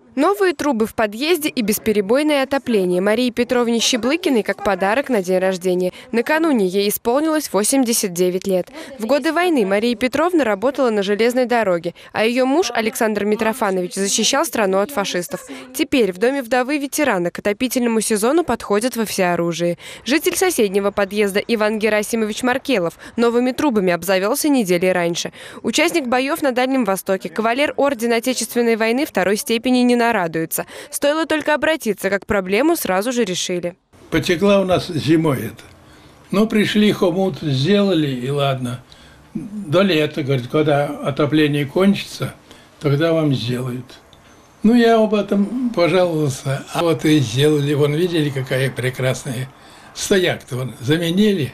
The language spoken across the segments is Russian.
Новые трубы в подъезде и бесперебойное отопление Марии Петровне Щеблыкиной как подарок на день рождения. Накануне ей исполнилось 89 лет. В годы войны Мария Петровна работала на железной дороге, а ее муж Александр Митрофанович защищал страну от фашистов. Теперь в доме вдовы ветерана к отопительному сезону подходят во всеоружии. Житель соседнего подъезда Иван Герасимович Маркелов новыми трубами обзавелся недели раньше. Участник боев на Дальнем Востоке, кавалер ордена Отечественной войны второй степени не нарадуется. Стоило только обратиться, как проблему сразу же решили. Потекла у нас зимой это. Ну, пришли, хомут сделали, и ладно. До лета, говорит, когда отопление кончится, тогда вам сделают. Ну, я об этом пожаловался. А вот и сделали. Вон, видели, какая прекрасная. Стояк-то вон заменили.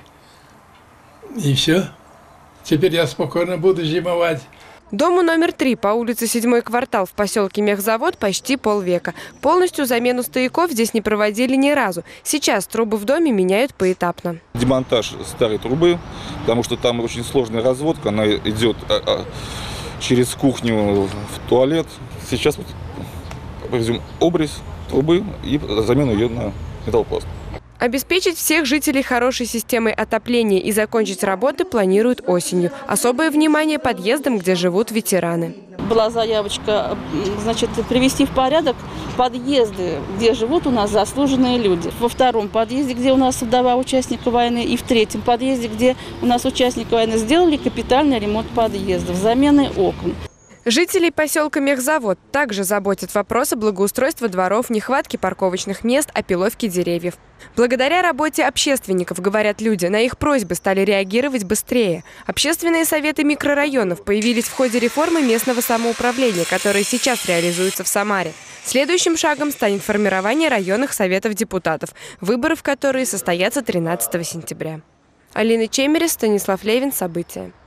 И все. Теперь я спокойно буду зимовать. Дому номер 3 по улице 7-й квартал в поселке Мехзавод почти полвека. Полностью замену стояков здесь не проводили ни разу. Сейчас трубы в доме меняют поэтапно. Демонтаж старой трубы, потому что там очень сложная разводка, она идет через кухню в туалет. Сейчас вот проведем обрез трубы и замену ее на металлопласт. Обеспечить всех жителей хорошей системой отопления и закончить работы планируют осенью. Особое внимание подъездам, где живут ветераны. Была заявочка, значит, привести в порядок подъезды, где живут у нас заслуженные люди. Во втором подъезде, где у нас вдова участника войны, и в третьем подъезде, где у нас участники войны, сделали капитальный ремонт подъездов, замены окон. Жителей поселка Мехзавод также заботят вопросы благоустройства дворов, нехватки парковочных мест, опиловки деревьев. Благодаря работе общественников, говорят люди, на их просьбы стали реагировать быстрее. Общественные советы микрорайонов появились в ходе реформы местного самоуправления, которая сейчас реализуется в Самаре. Следующим шагом станет формирование районных советов депутатов, выборы в которые состоятся 13 сентября. Алина Чемерис, Станислав Левин. События.